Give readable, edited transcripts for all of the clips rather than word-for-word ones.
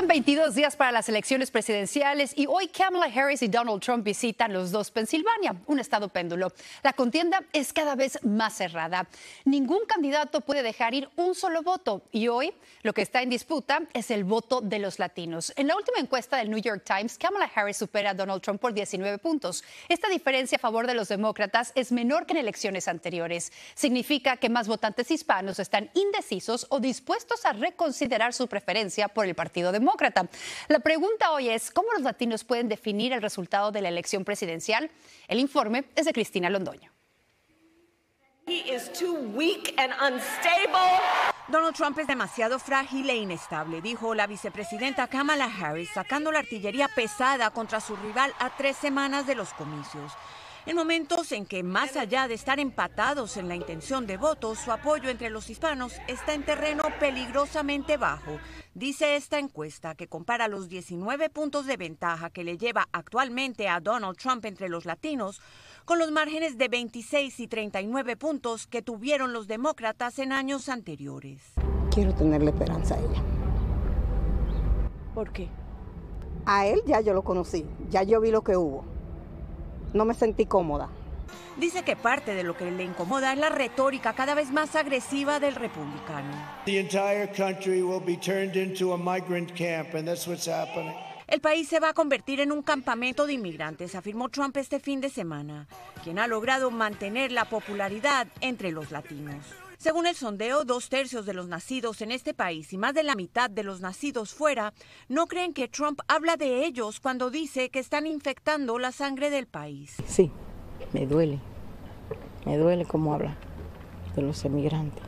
Faltan 22 días para las elecciones presidenciales y hoy Kamala Harris y Donald Trump visitan los dos Pensilvania, un estado péndulo. La contienda es cada vez más cerrada. Ningún candidato puede dejar ir un solo voto y hoy lo que está en disputa es el voto de los latinos. En la última encuesta del New York Times, Kamala Harris supera a Donald Trump por 19 puntos. Esta diferencia a favor de los demócratas es menor que en elecciones anteriores. Significa que más votantes hispanos están indecisos o dispuestos a reconsiderar su preferencia por el Partido Demócrata. La pregunta hoy es, ¿cómo los latinos pueden definir el resultado de la elección presidencial? El informe es de Cristina Londoño. Donald Trump es demasiado frágil e inestable, dijo la vicepresidenta Kamala Harris, sacando la artillería pesada contra su rival a 3 semanas de los comicios. En momentos en que, más allá de estar empatados en la intención de voto, su apoyo entre los hispanos está en terreno peligrosamente bajo, dice esta encuesta que compara los 19 puntos de ventaja que le lleva actualmente a Donald Trump entre los latinos con los márgenes de 26 y 39 puntos que tuvieron los demócratas en años anteriores. Quiero tenerle esperanza a ella. ¿Por qué? A él ya yo lo conocí, ya yo vi lo que hubo. No me sentí cómoda. Dice que parte de lo que le incomoda es la retórica cada vez más agresiva del republicano. The entire country will be turned into a migrant camp, and that's what's happening. El país se va a convertir en un campamento de inmigrantes, afirmó Trump este fin de semana, quien ha logrado mantener la popularidad entre los latinos. Según el sondeo, 2/3 de los nacidos en este país y más de la mitad de los nacidos fuera no creen que Trump habla de ellos cuando dice que están infectando la sangre del país. Sí, me duele cómo habla de los emigrantes.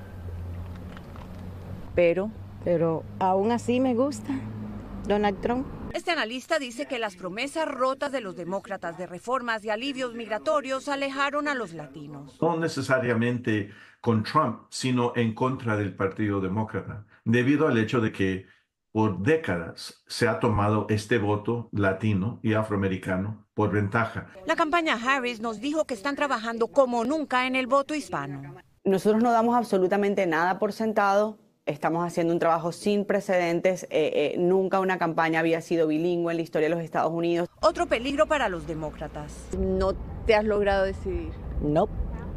Pero aún así me gusta Donald Trump. Este analista dice que las promesas rotas de los demócratas de reformas y alivios migratorios alejaron a los latinos. No necesariamente con Trump, sino en contra del Partido Demócrata, debido al hecho de que por décadas se ha tomado este voto latino y afroamericano por ventaja. La campaña Harris nos dijo que están trabajando como nunca en el voto hispano. Nosotros no damos absolutamente nada por sentado. Estamos haciendo un trabajo sin precedentes. Nunca una campaña había sido bilingüe en la historia de los Estados Unidos. Otro peligro para los demócratas. ¿No te has logrado decidir? No.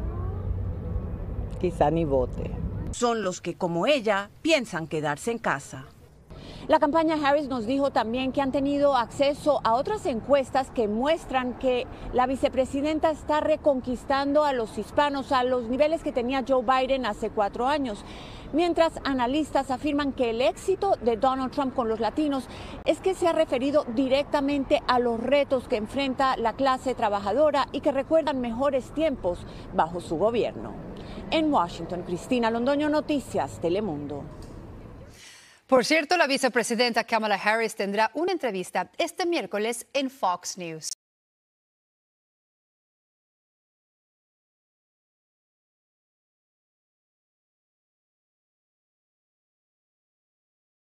Quizá ni vote. Son los que, como ella, piensan quedarse en casa. La campaña Harris nos dijo también que han tenido acceso a otras encuestas que muestran que la vicepresidenta está reconquistando a los hispanos a los niveles que tenía Joe Biden hace 4 años. Mientras analistas afirman que el éxito de Donald Trump con los latinos es que se ha referido directamente a los retos que enfrenta la clase trabajadora y que recuerdan mejores tiempos bajo su gobierno. En Washington, Cristina Londoño, Noticias Telemundo. Por cierto, la vicepresidenta Kamala Harris tendrá una entrevista este miércoles en Fox News.